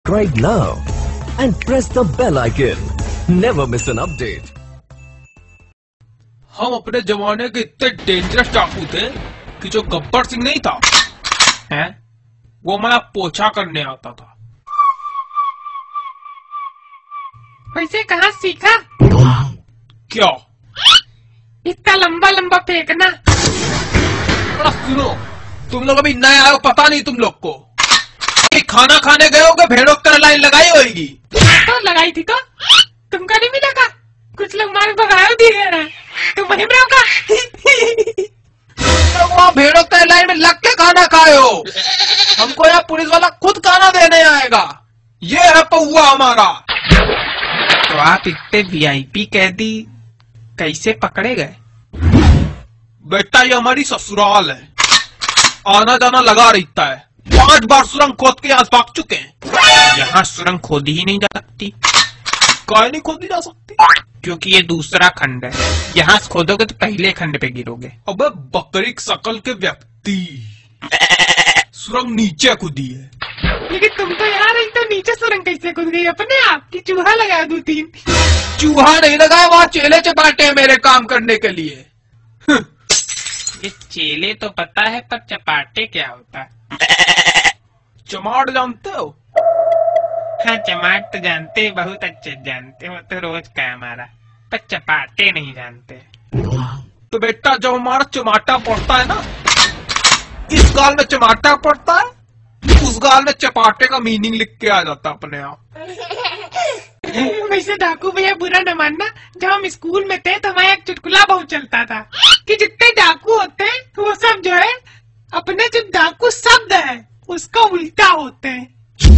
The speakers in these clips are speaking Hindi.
subscribe now and press the bell icon. Never miss an update. हम अपने जमाने के इतने डेंजरस डाकू थे कि जो गब्बर सिंह नहीं था हैं, वो हमारा पोछा करने आता था। वैसे कहाँ सीखा? क्या? इतना लंबा लंबा फेंकना। बड़ा सुनो, तुम लोग अभी नए आए हो, पता नहीं तुम लोग को। खाना खाने गए होगे, भेड़ों कर लाइन लगाई होगी। तो लगाई थी तो तुमको नहीं मिला का? कुछ लोग मारे भगाए दिए रहे, तुम वहीं में होगा। तो वहाँ भेड़ों के लाइन में लग के खाना खाए हो। हमको यहाँ पुलिस वाला खुद खाना देने आएगा। ये है पौआ हमारा। तो आप इतने वीआईपी कैदी कैसे पकड़े गए? बेटा ये हमारी ससुराल है, आना जाना लगा रहता है। 5 बार सुरंग खोद के यहाँ भाग चुके हैं। यहाँ सुरंग खोदी ही नहीं जा सकती। काय नहीं खोदी जा सकती? क्योंकि ये दूसरा खंड है, यहाँ से खोदोगे तो पहले खंड पे गिरोगे। अबे बकरी शकल के व्यक्ति, सुरंग नीचे खुदी है। लेकिन तुम तो यहाँ रही तो नीचे सुरंग कैसे खुद गई अपने आप की? चूहा लगा 2-3। चूहा नहीं लगाया, वहाँ चेले चपाटे हैं मेरे काम करने के लिए। ये चेले तो पता है, पर चपाटे क्या होता है? चमाट जानते हो? हाँ चमाट तो जानते, बहुत अच्छे जानते हो, तो रोज का हमारा, पर चपाटे नहीं जानते। तो बेटा जब हमारा चमाटा पड़ता है ना, इस गाल में चमाटा पड़ता है, उस गाल में चपाटे का मीनिंग लिख के आ जाता अपने आप। वैसे डाकू भैया बुरा न मानना, जब हम स्कूल में थे तो हमारा एक चुटकुला बहुत चलता था कि जितने डाकू होते हैं वो सब जो है अपने जो डाकू शब्द है उसका उल्टा होते हैं।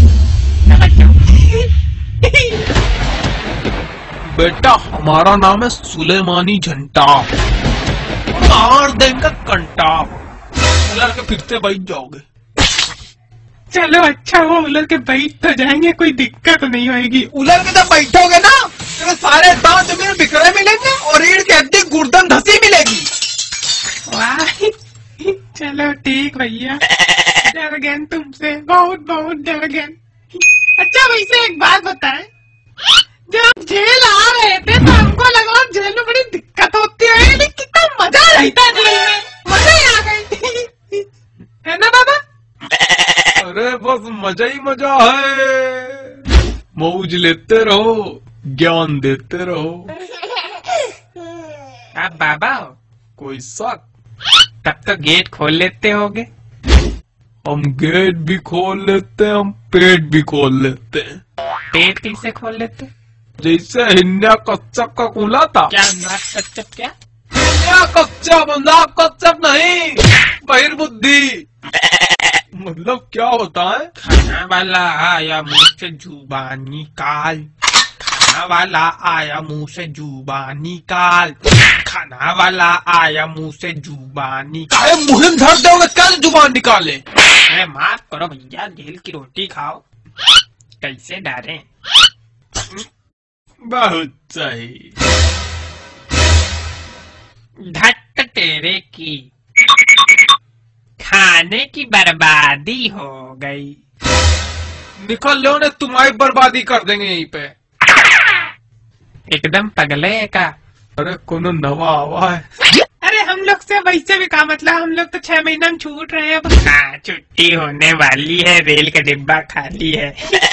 बेटा हमारा नाम है सुलेमानी झंटा, मार देंगे कंटा, उलर के फिर से बैठ जाओगे। चलो अच्छा वो उलर के बैठ तो जाएंगे, कोई दिक्कत नहीं होगी। उलर के जब बैठोगे ना तो सारे दांत जमीन बिखरे मिलेंगे और रीढ़ की हड्डी गुर्दन धसी मिलेगी। वाह चलो ठीक भैया, डर गए तुमसे, बहुत बहुत डर गए। अच्छा वैसे एक बात बताएं, जब हम जेल आ रहे थे तो हमको लगा जेल में बड़ी दिक्कत होती है, लेकिन कितना मजा रहता है जेल में, मजा ही आ गई है ना बाबा? अरे बस मजा ही मजा है, मौज लेते रहो, ज्ञान देते रहो। आप बाबा हो? कोई शक? तब तो गेट खोल लेते होगे। हम गेट भी खोल लेते हैं, हम पेट भी खोल लेते हैं। पेट कैसे खोल लेते? जैसे हिन्या कच्चप का खुला था। क्या कच्चप? क्या हिन्या कच्चप? नाक कच्चप नहीं, बहिर्बुद्धि। मतलब क्या होता है? खाना वाला आया मुंह से जुबान निकाल, खाना वाला आया मुंह से जुबान निकाल, खाना वाला आया मुंह से जुबान निकाल। मुहिम धर दोगे क्या जुबान निकाले? अरे माफ करो भैया, जेल की रोटी खाओ, कैसे डरे? बहुत सही। धट तेरे की, खाने की बर्बादी हो गई। निकल लो ने, तुम्हारी बर्बादी कर देंगे यहीं पे। एकदम पगले का। अरे कोनो नवा आवा है। अरे हम लोग से वैसे भी का मतलब, हम लोग तो 6 महीना में छूट रहे हैं। हाँ छुट्टी होने वाली है, रेल का डिब्बा खाली है।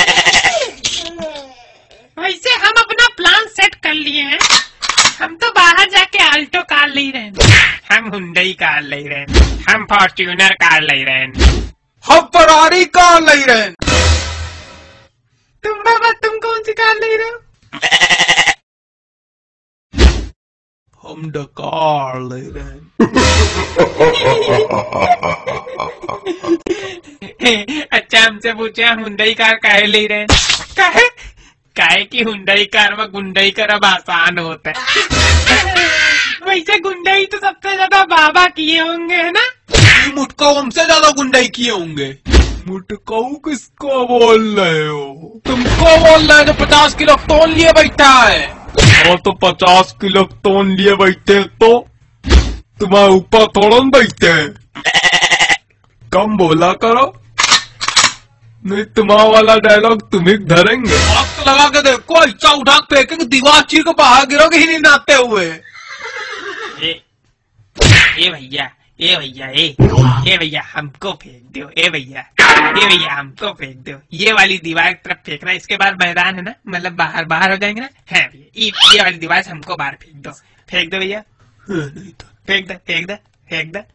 वैसे हम अपना प्लान सेट कर लिए हैं, हम तो बाहर जाके आल्टो कार ले रहे हैं, हम हुंडई कार ले रहे हैं, हम फॉर्च्यूनर कार ले रहे हैं, हम फरारी कार ले रहे हैं। तुम बाबा तुम कौन सी कार ले रहे हो? हम डकार ले रहे हैं। अच्छा हमसे पूछे हम हुंडई कार काहे ले रहे हैं? काहे की हुंडई कार में गुंडई करब आसान होता है। वैसे गुंडई तो सबसे ज्यादा बाबा किए होंगे है ना? मुटकाऊ हमसे ज्यादा गुंडई किए होंगे। मुटकाऊ किसको बोल रहे हो? तुमको बोल रहे हो जो 50 किलो तोल लिए बैठा है। और तो 50 किलो तोल लिए बैठे तो तुम्हारे ऊपर थोड़ा बैठे। कम बोला करो। नहीं, तुम्हारा वाला डायलॉग तुम ही धरेंगे। आग तो लगा के देखो, ऐसा उठा के फेंकेंगे दीवार चीर के बाहर गिरोगे ही नहीं नाते हुए। ए भैया, ए भैया, ए भैया हमको फेंक दो, ए भैया हमको फेंक दो। ये वाली दीवार की तरफ फेंकना, इसके बाद मैदान है ना, मतलब बाहर हो जाएंगे ना। है भैया, ये वाली दीवार हमको बाहर फेंक दो भैया। फेंक दो।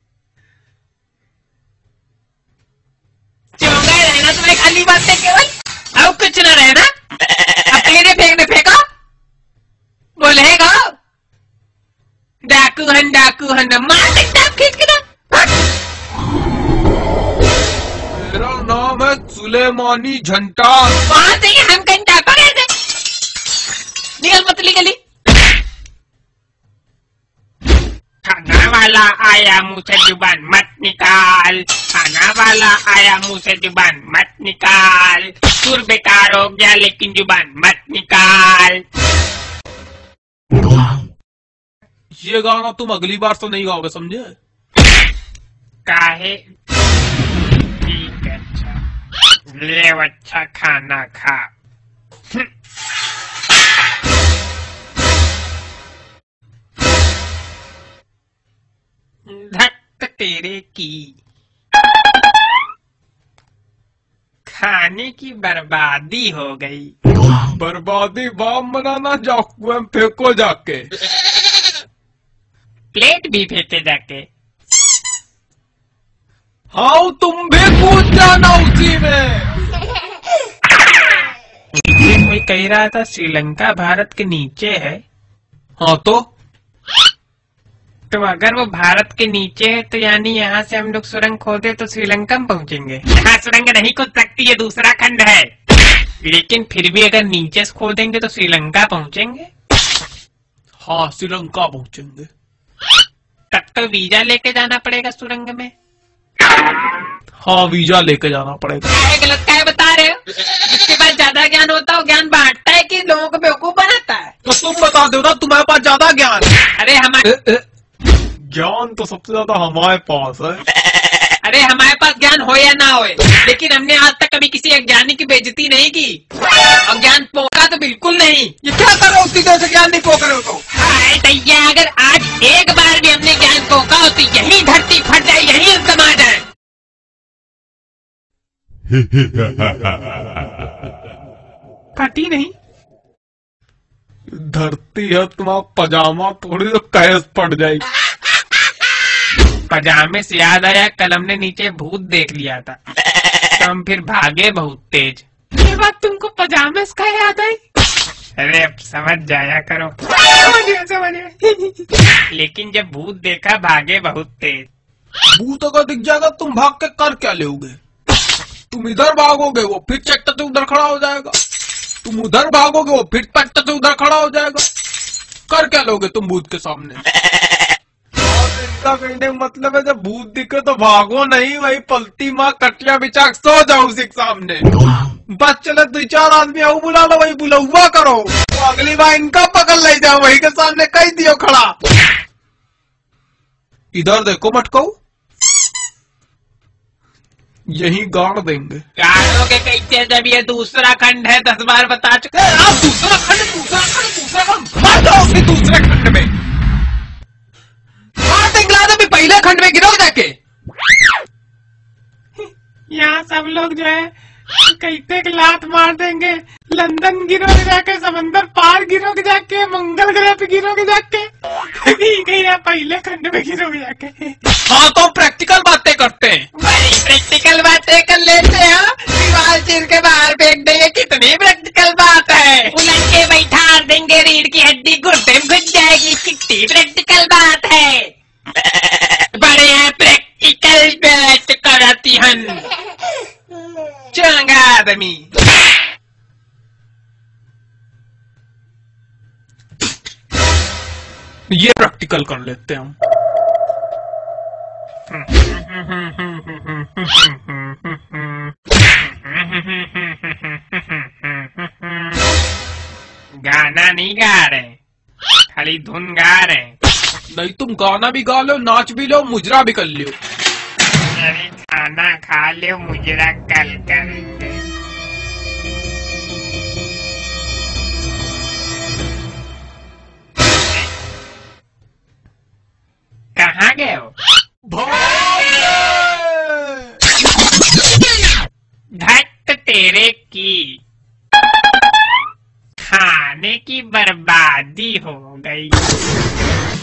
चौंगा रहना तुम्हें खाली बात है केवल, अब कुछ न रहना। अब फेंकने फेंको बोलेगा डाकू हन मार सकता खींच के। मेरा नाम है सुलेमानी झंटा। वहां से हम कहीं डाका रहे थे। निकल मतली गली। खाना वाला आया मुंह से जुबान मत निकाल, खाना वाला आया मुंह से जुबान मत निकाल। सुर बेकार हो गया लेकिन जुबान मत निकाल। ये गाना तुम अगली बार तो नहीं गाओगे, समझे? काहे? ठीक है, अच्छा ले अच्छा खाना खा। धक तेरे की खाने की बर्बादी हो गई। बर्बादी बाम बनाना, जाओ फेंको जाके। प्लेट भी फेंके जाके। हाँ, तुम भी कूद जाना उसी में। कोई कह रहा था श्रीलंका भारत के नीचे है। हाँ तो अगर वो भारत के नीचे है तो यानी यहाँ से हम लोग सुरंग खोदे तो श्रीलंका में पहुँचेंगे। यहाँ सुरंग नहीं खोद सकती, ये दूसरा खंड है। लेकिन फिर भी अगर नीचे से खोदेंगे तो श्रीलंका पहुँचेंगे। हाँ, श्रीलंका पहुँचेंगे। तब तो वीजा लेके जाना पड़ेगा सुरंग में। हाँ, वीजा लेके जाना पड़ेगा। गलत क्या बता रहे हो? जिसके पास ज्यादा ज्ञान होता है ज्ञान बांटता है कि लोगों को बेवकूफ बनाता है? तो तुम बता दो ना, तुम्हारे पास ज्यादा ज्ञान। अरे हमारे ज्ञान तो सबसे ज्यादा हमारे पास है। अरे हमारे पास ज्ञान हो या ना हो, लेकिन हमने आज तक कभी किसी अज्ञानी की बेइज्जती नहीं की। अज्ञान पोका तो बिल्कुल नहीं। ये क्या कर रहे हो? सीधे से ज्ञान नहीं पोक रहे हो तो? हाय दैया, अगर आज एक बार भी हमने ज्ञान पोका हो तो यही धरती फट जाए, यही अंतम आ जाए। फटी नहीं, धरती है तुम्हारा पजामा, थोड़ी तो कैस पड़ जाएगी। पजामे से याद आया, कल हमने नीचे भूत देख लिया था तो हम फिर भागे बहुत तेज। ये बात तुमको पजामे से क्या याद आई? अरे अब समझ जाया करो। समझिए। लेकिन जब भूत देखा भागे बहुत तेज। भूत अगर दिख जाएगा तुम भाग के कर क्या लोगे? तुम इधर भागोगे वो फिर चट्टा से उधर खड़ा हो जाएगा, तुम उधर भागोगे वो फिर चट्टा से उधर खड़ा हो जाएगा। कर क्या लोगे तुम भूत के सामने? इनका कहने का मतलब है जब भूत दिखे तो भागो नहीं, वही पलटी माँ कटिया बिछा सो जाओ उसी के सामने। बस चले 2-4 आदमी आओ बुला लो, वही बुलावा करो, तो अगली बार इनका पकड़ ले जाओ, वही के सामने कह दियो खड़ा। इधर देखो मटको, यही गाड़ देंगे। गाड़ों के कैसे? जब ये दूसरा खंड है, 10 बार बता चुके। आप दूसरा खंड मार दो उसी दूसरे खंड में। मार देंगे अभी पहले खंड में गिरो जाके। यहाँ सब लोग जो है कहते कि लात मार देंगे। लंदन गिरोगे जाके, समंदर पार गिरोगे जाके, मंगल ग्रह पे गिरोगे जाके, या पहले खंड में गिरोगे जाके। हाँ तो प्रैक्टिकल बातें करते हैं। बड़ी प्रैक्टिकल बातें कर लेते हैं। दीवार चीर के बाहर फेंक देंगे, कितनी प्रैक्टिकल बात है। उलट के बैठा देंगे, रीढ़ की हड्डी गुर्दे में घुस जाएगी, कितनी प्रैक्टिकल बात है। बड़े प्रैक्टिकल बात कराती हन चंगा आदमी। ये प्रैक्टिकल कर लेते हैं हम। गाना नहीं गा रहे, खाली धुन गा रहे। नहीं, तुम गाना भी गा लो, नाच भी लो, मुजरा भी कर लो। अरे खाना खा ले, मुजरा कल करेंगे। कहाँ गए हो? धत तेरे की, खाने की बर्बादी हो गई।